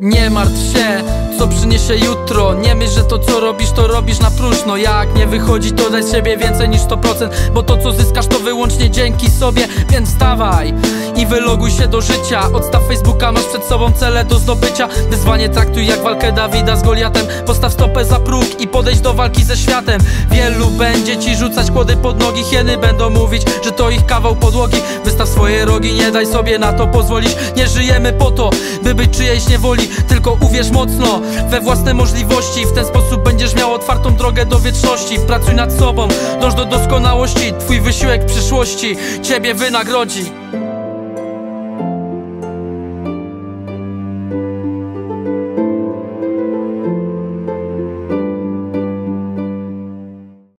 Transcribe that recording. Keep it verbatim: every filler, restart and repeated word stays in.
Nie martw się, co przyniesie jutro. Nie myśl, że to co robisz, to robisz na próżno. Jak nie wychodzi, to daj z siebie więcej niż sto procent, bo to co zyskasz, to wyłącznie dzięki sobie. Więc wstawaj i wyloguj się do życia. Odstaw Facebooka, masz przed sobą cele do zdobycia. Wyzwanie traktuj jak walkę Dawida z Goliatem. Postaw stopę za próg i podejdź do walki ze światem. Wielu będzie ci rzucać kłody pod nogi. Hieny będą mówić, że to ich kawał podłogi. Wystaw swoje rogi, nie daj sobie na to pozwolić. Nie żyjemy po to, by być czyjejś niewoli, tylko uwierz mocno we własne możliwości. W ten sposób będziesz miał otwartą drogę do wieczności. Pracuj nad sobą, dąż do doskonałości. Twój wysiłek w przyszłości ciebie wynagrodzi.